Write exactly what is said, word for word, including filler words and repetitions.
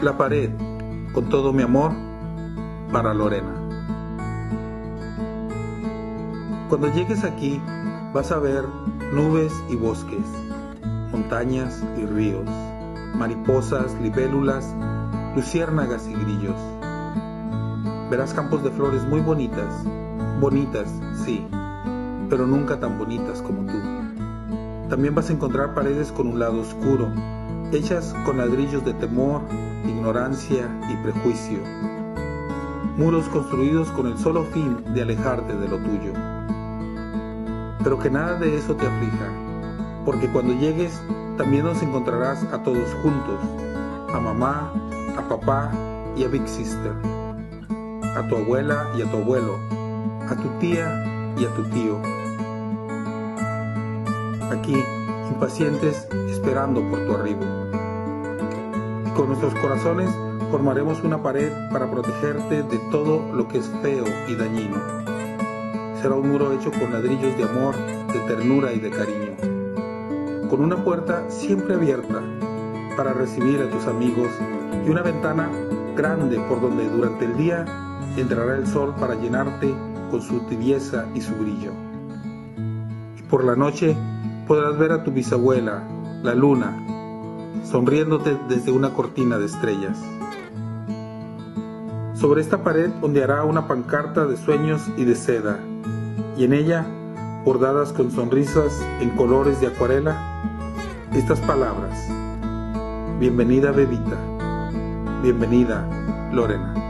La pared, con todo mi amor, para Lorena. Cuando llegues aquí, vas a ver nubes y bosques, montañas y ríos, mariposas, libélulas, luciérnagas y grillos. Verás campos de flores muy bonitas, bonitas, sí, pero nunca tan bonitas como tú. También vas a encontrar paredes con un lado oscuro, hechas con ladrillos de temor, ignorancia y prejuicio. Muros construidos con el solo fin de alejarte de lo tuyo. Pero que nada de eso te aflija, porque cuando llegues también nos encontrarás a todos juntos, a mamá, a papá y a Big Sister, a tu abuela y a tu abuelo, a tu tía y a tu tío. Aquí, impacientes, esperando por tu arribo. Y con nuestros corazones formaremos una pared para protegerte de todo lo que es feo y dañino. Será un muro hecho con ladrillos de amor, de ternura y de cariño, con una puerta siempre abierta para recibir a tus amigos y una ventana grande por donde durante el día entrará el sol para llenarte con su tibieza y su brillo. Y por la noche podrás ver a tu bisabuela, la luna, sonriéndote desde una cortina de estrellas. Sobre esta pared ondeará una pancarta de sueños y de seda, y en ella, bordadas con sonrisas en colores de acuarela, estas palabras: bienvenida Bebita, bienvenida Lorena.